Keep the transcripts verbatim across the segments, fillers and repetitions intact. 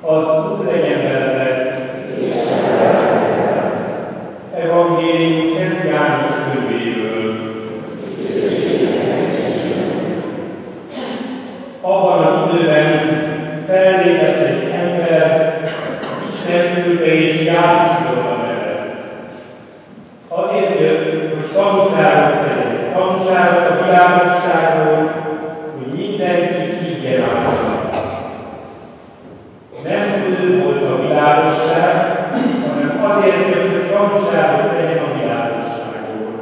Az Úr legyen veletek. Evangélium Szent János könyvéből. Abban az időben fellépett egy ember, Isten küldte és Jánosról a neve. Azért jött, hogy tanúságot tegyen, tanúságot a világosságról, hogy mindenki higgyen által. Nem ő volt a világosság, hanem azért jött, hogy tanúságot tegyen a világosságról.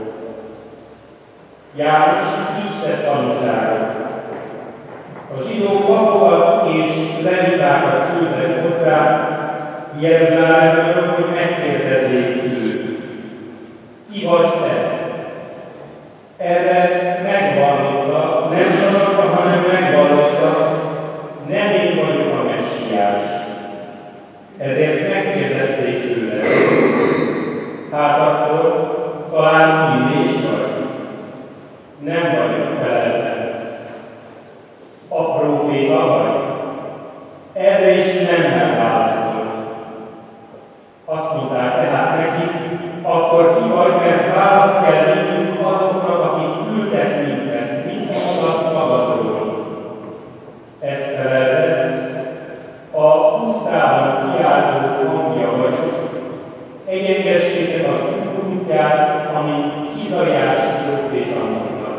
János így tett tanúságot. A zsidók papokat és levitákat küldtek hozzá Jeruzsálemből, hogy megkérdezzék őt. Ki vagy te? Erre megvallotta, nem tanulta, hanem megvallotta, nem én vagyok a Messiás. Ezért megkérdezték tőle. Hát akkor talán Illés vagy? Nem vagyok, feleltem. A próféta vagy? Erre is nem válaszolt. Azt mondták tehát neki, akkor ki vagy, mert választ kell vennünk azoknak, akik küldtek minket, mit mondasz magadról. Ezt felelte, a pusztában kiáltó hangja vagy. Egyengessétek az Úr útját, amint Izaiás próféta mondta.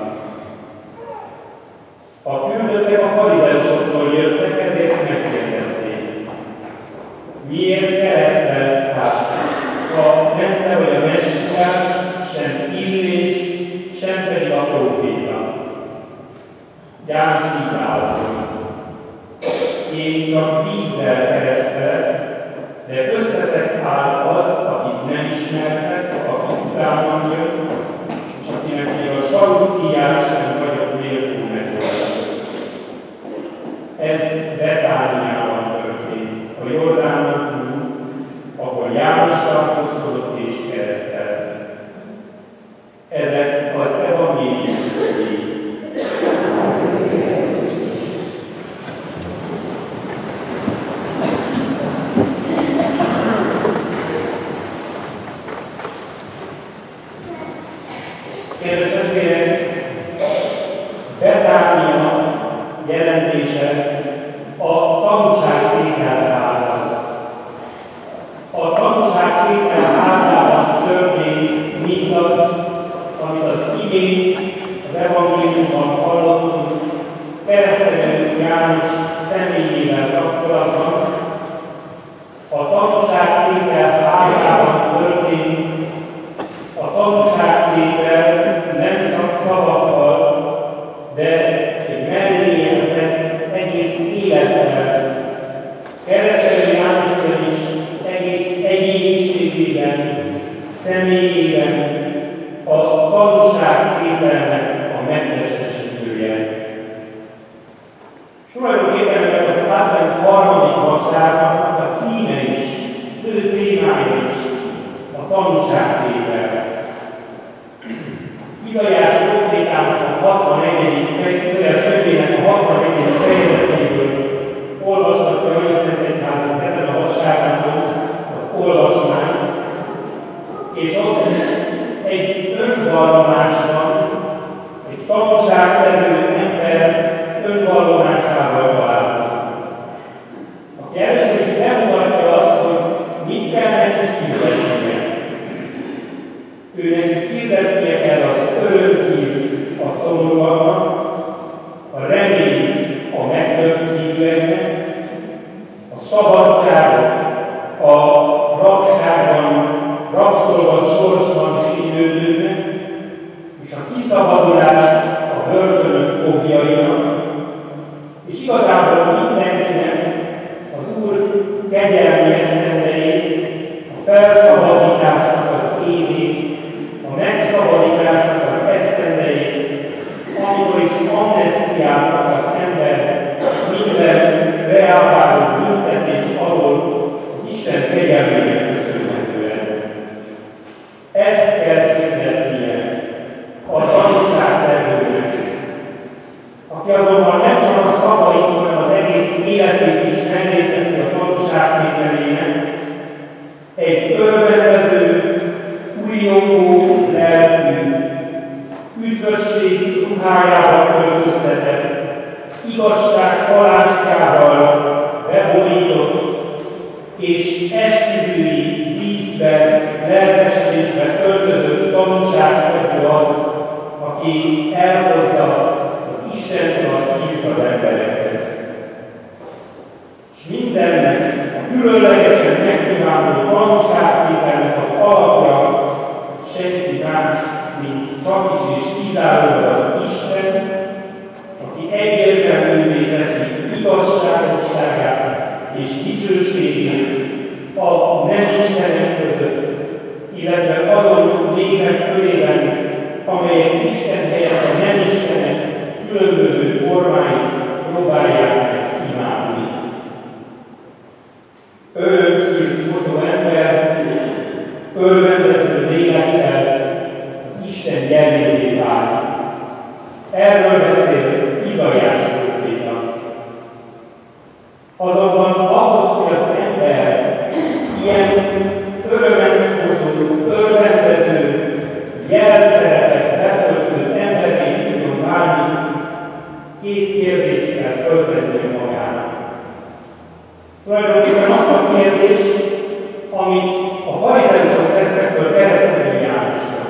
A küldöttek a farizeusoktól jöttek, ezért megkérdezték. Miért keresztelsz hát, ha nem te vagy a Messiás, sem Illés, sem pedig a próféta? János így válaszolt. Én csak vízzel keresztelek, de köztetek áll az, akit nem ismertek, aki utánam jön, és akinek még a saruszíját sem vagyok nélkül neki. Ez Betániában történt, a Jordánon túl, ahol János tartózkodott és keresztelt. Ezek az evangéliumok. Kedves testvérek, Betánia jelentése a tanúságtétel háza. A tanúságtétel házában történt mindaz, amit az igény, az evangéliumban hallottunk, keresztelő János személyével kapcsolatban. A tanúságtétel házában történt a tanúságtétel nem csak szavakkal, de egy melléjelentett egész élettel. Keresztelő Jánosról is egész egyéniségében, személyében a tanúságtételnek a megtestesítője. Tulajdonképpen ennek az advent harmadik vasárnapnak a címe is, fő témája is a tanúságtétel. Izaiás prófétának a hatvanegyedik Izaiás könyvének a hatvanegyedik fejezetéből olvashatja a Szent Egyházunk ezen a vasárnapon az olvasmányt, és ott egy önvallomásban, egy tanúságtevő ember önvallomásával találkozunk. Aki először is bemutatja azt, hogy mit kell neki hirdetnie. Ő neki hirdetnie kell az örömhírt a szomorúaknak, a reményt a megtört szívűeknek, a szabadságot a rabságban, rabszolgat sorsban sínlődőknek, és a kiszabadulást a börtönök fogjainak, és igazából mindenkinek az Úr kegyelmi esztendejét, a felszabadításnak az évét, a megszabadításnak az esztendejét, amikor is amnesztiáltak az ember minden reálváló büntetés alól az Isten kegyelmének köszönhetően. Ezt mindennek, a különlegesen megkívánó tanúságtételnek az alapja senki más, mint csak is és kizárólag az Isten, aki egyértelművé teszi igazságosságát és dicsőségét a nem Istenek között, illetve azon lények körében, amelyek Isten helyett a nem Istenek különböző formáit próbálják meg imádni. Örökhírt hozó ember, örvendező lélekkel az Isten gyermeké válik. Erről beszél Izaiás próféta. Azonban ahhoz, hogy az ember ilyen örömet hozó, örvendező, jelszeretet betöltő emberé tudjon válni, két kérdést kell föltennie magának. Tulajdonképpen azt a kérdést, amit a farizeusok tesznek föl Keresztelő Jánosnak.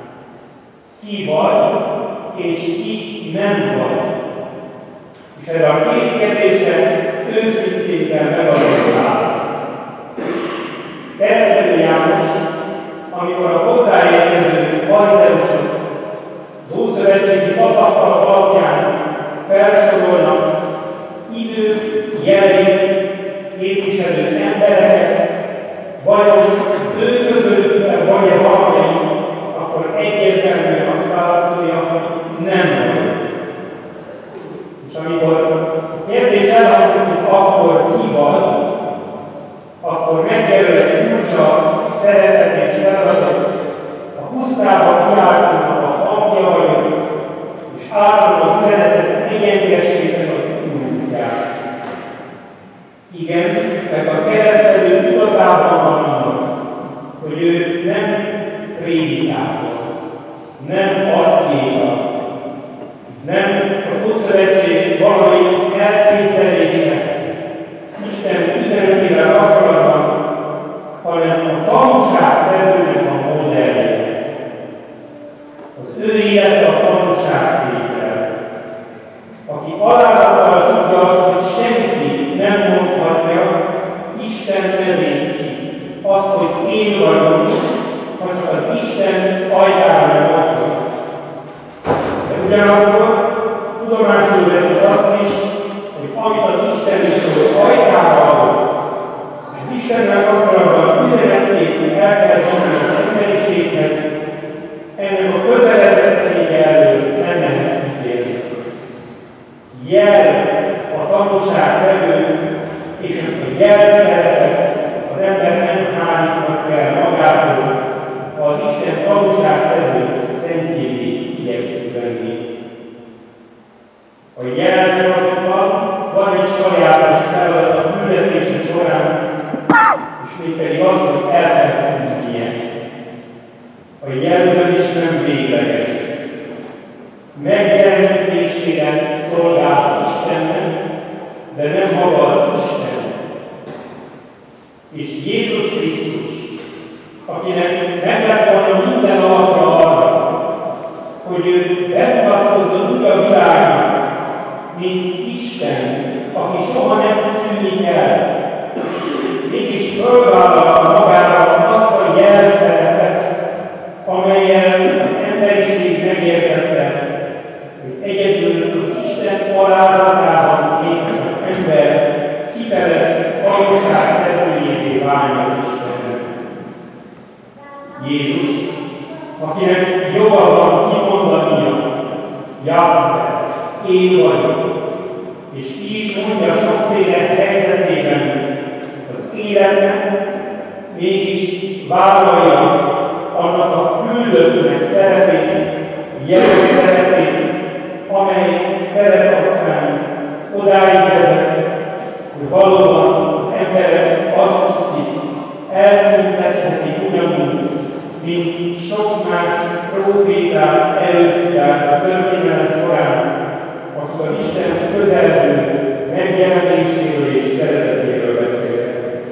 Ki vagy, és ki nem vagy. És erre a két kérdésre őszintén kell megadni a választ. Keresztelő János, amikor a hozzáérkező farizeusok az ószövetségi tapasztalat alapján felsorolnak idők, jeleit képviselő embereket, vagy ő közöttük vagy-e valamelyik, akkor egyértelműen azt válaszolja, hogy nem vagyok. És amikor a kérdés elhangzik, hogy akkor ki vagy, akkor megjelöl egy furcsa szeretet és feladat. A pusztába kiáltónak a hangja vagyok, és átadom az üzenetet egyengességen az úrútját. Igen, mert a keresztelő tudatában van annak, hogy ő nem prédikátor, nem aszkéta, nem az Ószövetség valamelyik elképzelésnek, Isten üzenetével kapcsolatban, hanem a tanúságtevőnek a modellje. Az ő élete a tanúságtétel, aki alázattal tudja azt, hogy senki nem mondhatja Isten nevét ki, azt, hogy én vagyok, ha csak az Isten ajtára nem adja. De ugyanakkor tudomásul veszi azt is, hogy amit az Istennek szól, ajtára adok, és az Istennel kapcsolatban üzenetét el kell mondani az emberiséghez, ennek a kötelezettsége elől nem lehet kitérni. Jel a tanúságtevő, és ezt a jelszeretet az ember nem hányítnak kell magától, ha az Isten tanúságtevő szentjévé igyekszik venni. A jelnek azonban van egy sajátos feladat a küldetése során, és mégpedig az, hogy el kell tudnia. A jelben is nem végleges. Megjelenítésére szolgál az Istennek, de nem maga az Isten. És Jézus Krisztus, akinek meg lett volna minden alapja arra, hogy ő bemutatkozzon úgy a világnak, mint Isten, aki soha nem tűnik el, mégis fölvállalta magára azt a jelszerepet, amellyel az emberiség megértette, hogy egyedül az Isten alázatában képes az ember hiteles valóságtevőjévé válni az Istennek. Jézus, akinek joga van kimondania, Jahve, én vagyok, és ki is mondja sokféle helyzetében az életnek, mégis vállalja annak a küldöttnek szerepét, jelölt szerepét, amely szerep aztán odáig vezet, hogy valóban az emberek azt hiszik, eltüntethetik ugyanúgy, mint sok más prófétát, előfutát a történelem során, akik az Isten közelből megjelenéséről és szeretetéről beszéltek.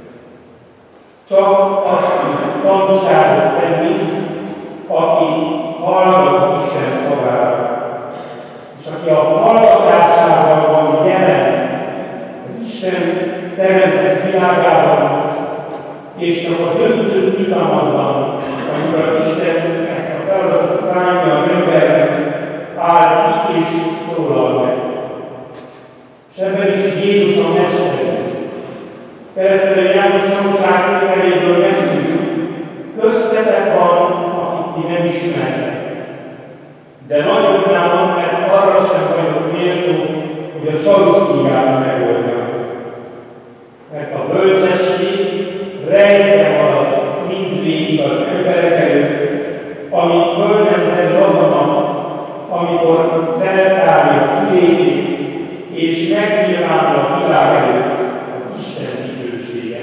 Csak azt tanúságot tenni, aki hallgat az Isten szavára, és aki a hallgatásával van jelen, az Isten teremtett világában, és csak a döntő pillanatban, amikor az Isten ezt a feladatot szánja az embernek, áll ki és szólal meg. És ebben is Jézus a Mester. Keresztelő János tanúságtételéből megtudjuk, köztetek van, akit ti nem ismertek. De nagyobbnál van, mert arra sem vagyok méltó, hogy a saruszíját megoldjam. Mert a bölcsesség rejtve maradt mindvégig az emberek előtt, amíg föl nem terül az a nap, amikor feltárja kilétét, és megnyilvánul a világ előtt az Isten dicsősége.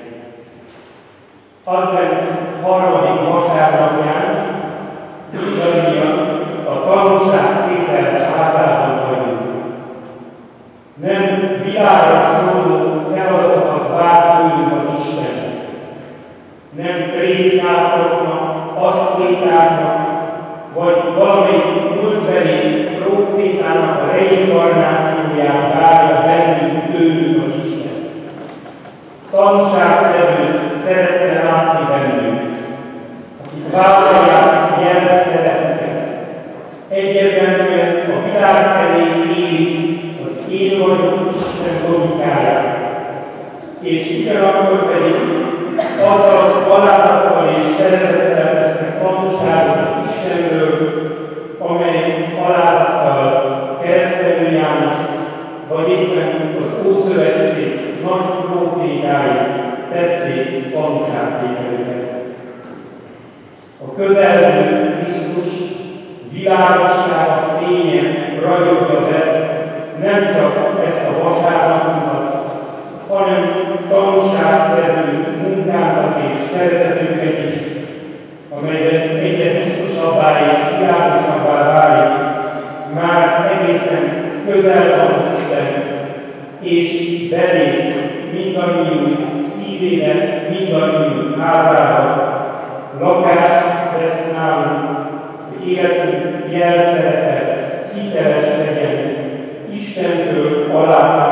Advent harmadik vasárnapján mindannyian a tanúságtétel házában vagyunk. Nem világra szóló feladatokat vár tőlünk az Isten. Nem prédikátoroknak, asztétáknak, vagy valamelyik múltbeli prófétának a reinkarnációját várja bennünk tőlünk az Isten. Tanúságtevőt szeretne látni bennünk, akik vállalják jelszeretüket. Egyértelműen a világ elé élik az én vagyok Isten logikáját, és ugyanakkor pedig azzal az alázattal és szeretettel tesznek tanúságot az Istenről, amely alázattal Keresztelő János, vagy éppen az Ószövetség nagy prófétái tették tanúságtételüket. A közelgő Krisztus világossága fénye ragyogja be nem csak ezt a vasárnapunkat, hanem tanúságtevő munkánkat és szeretetünket is, amelyben egyre biztosabbá és világosabbá válik, már egészen közel van az Isten, és belép mindannyiunk szívébe, mindannyiunk házába. Lakás lesz nálunk, hogy életünk jelszerete hiteles legyen, Istentől alá